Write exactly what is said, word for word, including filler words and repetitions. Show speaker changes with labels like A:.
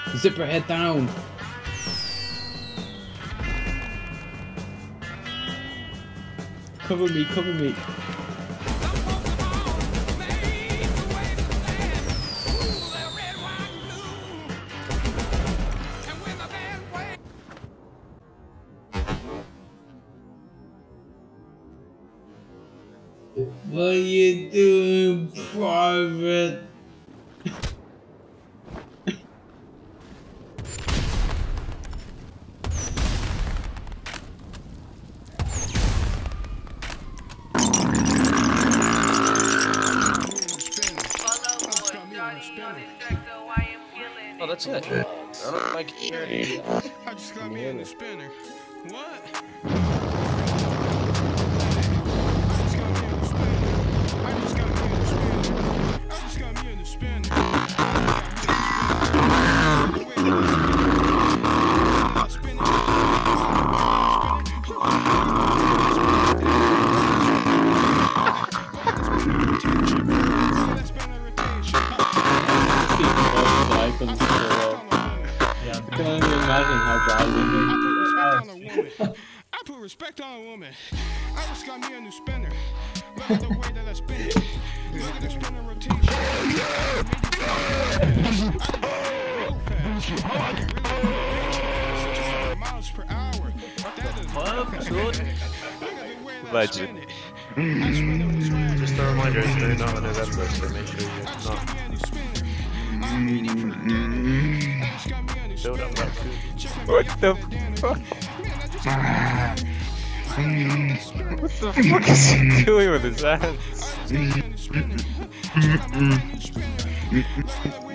A: Zipper head down. Cover me, cover me. What are you doing, Private?
B: Oh, that's it. I don't like it.
C: I just got me in the spinner. What? I just got me in the spinner. I just got me in the spinner.
A: Yeah, I can only imagine how bad it is.
C: I put respect on a woman. I just got me a new spinner. Look at the way that I spin it. Look at the spinner rotation. Miles per hour.
D: Legend. Just a reminder, it's going on in November, so make sure you're not. Build up that food. What the fuck? What the fuck is he doing with his hands?